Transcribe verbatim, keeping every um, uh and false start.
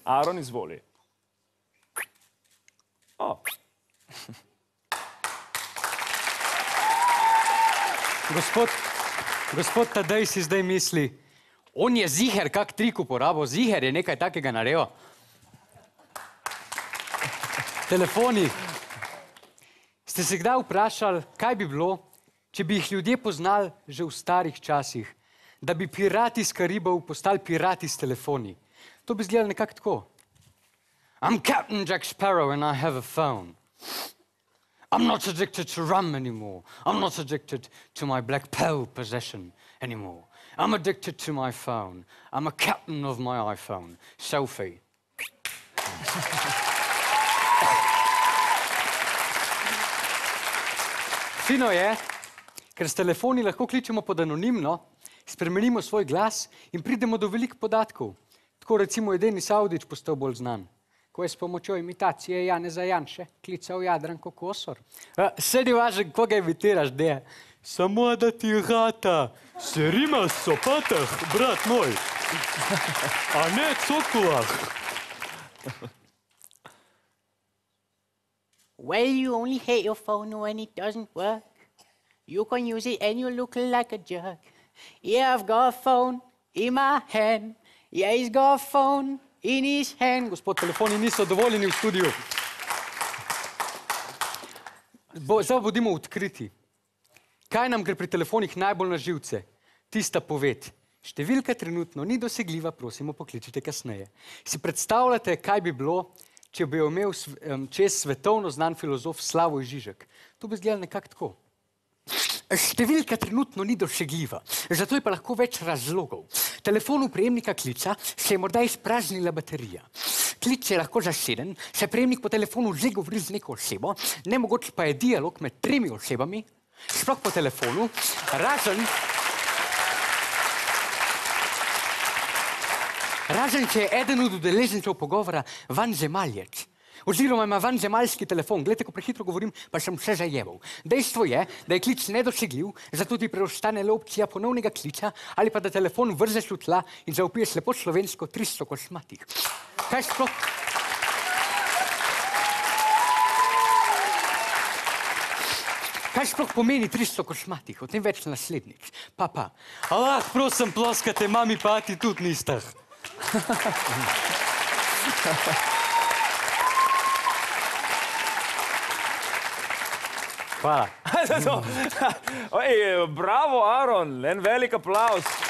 Aron, izvoli. O. Gospod, gospod Tadej si zdaj misli, on je ziher kak trik uporabo, ziher je nekaj takega naredil. Telefoni. Ste se kdaj vprašali, kaj bi bilo, če bi jih ljudje poznali že v starih časih, da bi pirati iz Karibov postali pirati s telefoni? To bi izgledalo nekako tako. I'm Captain Jack Sparrow and I have a phone. I'm not addicted to rum anymore. I'm not addicted to my Black Pearl possession anymore. I'm addicted to my phone. I'm a captain of my iPhone. Selfie. Fino je, ker s telefoni lahko kličemo pod anonimno, spremenimo svoj glas in pridemo do veliko podatkov. Tako recimo je Denis Avdić postal bolj znan, ko je s pomočjo imitacije Janeza Janše klical Jadranko Kosor. Sedi važno, koga imitiraš, de? Samo da ti rata, se rima sopatah, brat moj, a ne cokulah. Well, you only hate your phone when it doesn't work. You can use it and you look like a jerk. Yeah, I've got a phone in my hand. Yeah, he's got a phone in his hand. Gospod, telefoni niso dovoljeni v studiu. Bo, zdaj bodimo odkriti. Kaj nam gre pri telefonih najbolj na živce? Tista poved. Številka trenutno ni dosegljiva, prosimo, pokličite kasneje. Si predstavljate, kaj bi bilo, če bi imel čez svetovno znan filozof Slavoj Žižek? To bi izgledalo nekako tako. Številka trenutno ni dosegljiva, zato je pa lahko več razlogov. Telefonu prejemnika klica se je morda izpraznila baterija. Klic je lahko zaseden, se prejemnik po telefonu že govori z neko osebo, nemogoč pa je dialog med tremi osebami, sploh po telefonu, razen, razen, če je eden od udeležencev pogovora vanzemaljec. Oziroma ima vanzemaljski telefon. Glejte, ko prehitro govorim, pa sem vse zajeval. Dejstvo je, da je klic nedosegljiv, zato ti preostane le opcija ponovnega klica ali pa da telefon vržeš v tla in zavpiješ lepo slovensko tristo kosmatih. Kaj sploh? Kaj sploh pomeni tristo kosmatih? O tem več naslednjič. Pa, pa. Allah, prosim, ploskate, mami pa ati tudi nista. Hvala. Bravo, Aron, en velik aplauz.